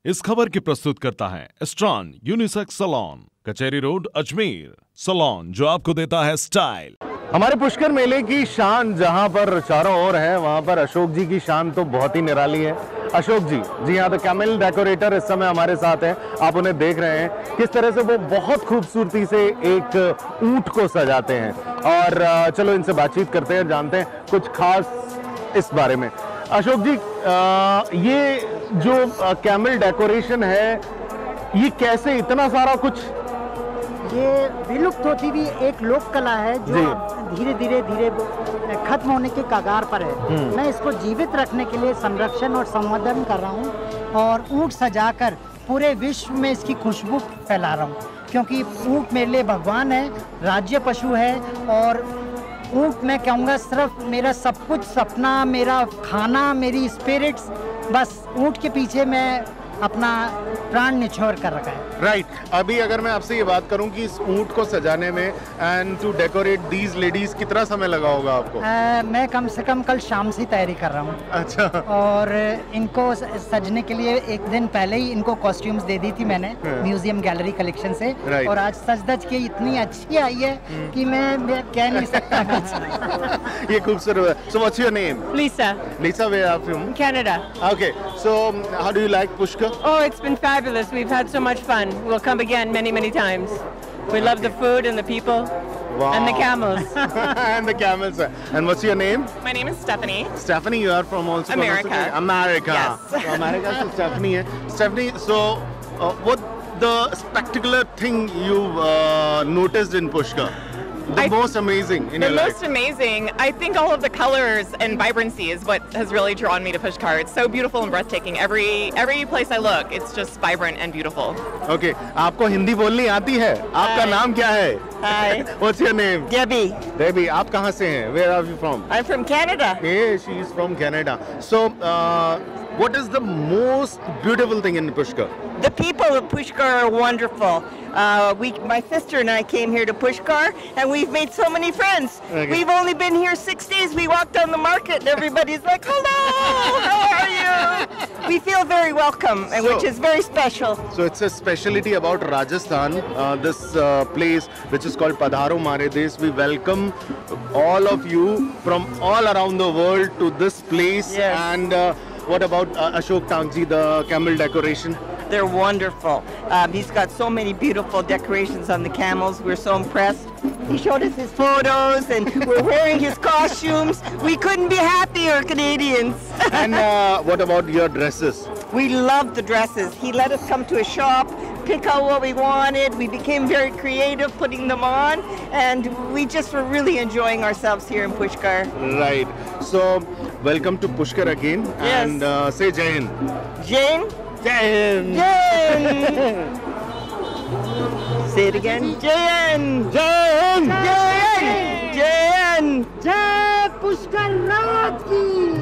इस खबर की प्रस्तुत करता है स्ट्रॉन unisex salon, Kachahri road, Ajmer. Salon जो आपको देता है स्टाइल। हमारे पुष्कर मेले की शान जहां पर चारों ओर है, वहां पर अशोक जी की शान तो बहुत ही निराली है। अशोक जी, जी हाँ, तो कैमल डेकोरेटर इस समय हमारे साथ हैं। आप उन्हें देख रहे हैं किस तरह से वो बहुत खूबसूरती से एक ऊंट को सजाते हैं। और चलो इनसे बातचीत करते हैं, जानते हैं कुछ खास इस बारे में। अशोक जी, ये जो कैमल डेकोरेशन है, ये कैसे इतना सारा कुछ? ये विलुप्त होती हुई एक लोक कला है जो धीरे धीरे खत्म होने के कगार पर है। मैं इसको जीवित रखने के लिए संरक्षण और संवर्धन कर रहा हूँ और ऊंट सजाकर पूरे विश्व में इसकी खुशबू फैला रहा हूँ, क्योंकि ऊंट मेरे लिए भगवान है, राज्य पशु है। और ऊंट मैं कहूँगा सिर्फ मेरा सब कुछ, सपना, मेरा खाना, मेरी स्पिरिट्स, बस ऊंट के पीछे मैं अपना प्राण निछोड़ कर रखा है। राइट। अभी अगर मैं आपसे ये बात करूं कि इस ऊंट को सजाने में and to decorate these ladies कितना समय लगा होगा आपको? मैं कम से कम कल शाम से तैयारी कर रहा हूँ। अच्छा। और इनको सजने के लिए एक दिन पहले ही इनको कॉस्ट्यूम्स दे दी थी मैंने म्यूजियम गैलरी कलेक्शन से। और आज सज धज के इतनी अच्छी आई है कि मैं कह नहीं सकता कुछ। ये खूबसूरत है। So what's your name? Lisa. Lisa, where are you from? Canada. Okay. So how do you like Pushkar? Oh, it's been fabulous. We've had so much fun. We'll come again many, many times. We love the food and the people. Wow. And the camels. And the camels. And what's your name? My name is Stephanie. Stephanie, you are from also America. America. Yes. So America से Stephanie है. Stephanie, so what the spectacular thing you've noticed in Pushkar? The most amazing in your life? The most amazing, I think all of the colors and vibrancy is what has really drawn me to Pushkar. It's so beautiful and breathtaking. Every place I look, it's just vibrant and beautiful. Okay, आपको हिंदी बोलनी आती है? आपका नाम क्या है? Hi. What's your name? Debbie. Debbie, आप कहाँ से हैं? Where are you from? I'm from Canada. Hey, she is from Canada. So, what is the most beautiful thing in Pushkar? The people of Pushkar are wonderful. My sister and I came here to Pushkar, and we've made so many friends. Okay. We've only been here 6 days. We walked on the market, and everybody's like, "Hello, how are you?" We feel very welcome, and which is very special. So it's a speciality about Rajasthan. This place, which is called Padharo Mare Desh. We welcome all of you from all around the world to this place. Yes. And what about Ashok Tangji, the camel decoration? They're wonderful. He's got so many beautiful decorations on the camels. We're so impressed. He showed us his photos, and we're wearing his costumes. We couldn't be happier, Canadians. And what about your dresses? We love the dresses. He let us come to a shop, pick out what we wanted. We became very creative putting them on, and we just were really enjoying ourselves here in Pushkar. Right. So welcome to Pushkar again. Yes. And say Jai Hind. Jane? Jai Hind. Jane! Say it again. Jane! Jai Hind. Jane! Jane! जय पुष्कर राज की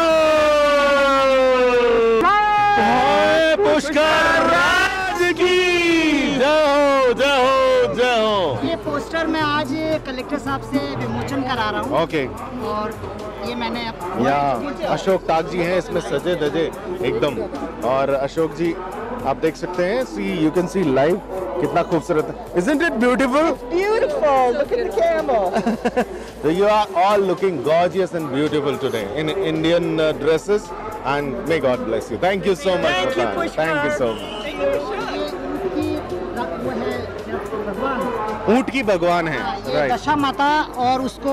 जय पुष्कर राज की जय जय हो। ये poster मैं आज कलेक्टर साहब से विमोचन करा रहा हूँ। ओके। और ये मैंने या अशोक ताग जी हैं इसमें सजे धजे एकदम। और अशोक जी आप देख सकते हैं, see you can see live कितना खूबसूरत है। Isn't it beautiful? Beautiful! Look at the camel! So you are all looking gorgeous and beautiful today in Indian dresses, and may God bless you. Thank you so much for that. Thank you so much. ऊंट की भगवान है। ये Right. दशा माता, और उसको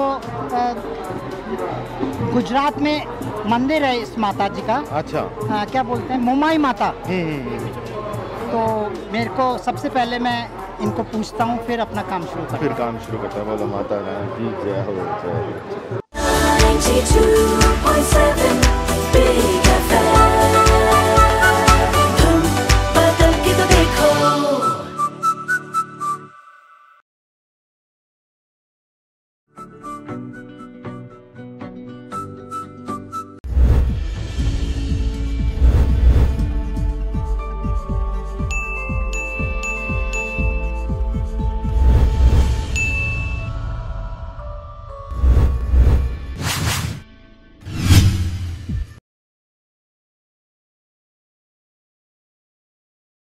गुजरात में मंदिर है इस माता जी का। अच्छा। क्या बोलते हैं, मोमाई माता। तो मेरे को सबसे पहले मैं इनको पूछता हूँ, फिर अपना काम शुरू करता हूँ। फिर काम शुरू करता है। बोलो माता रानी की जय हो, जय हो। 92.7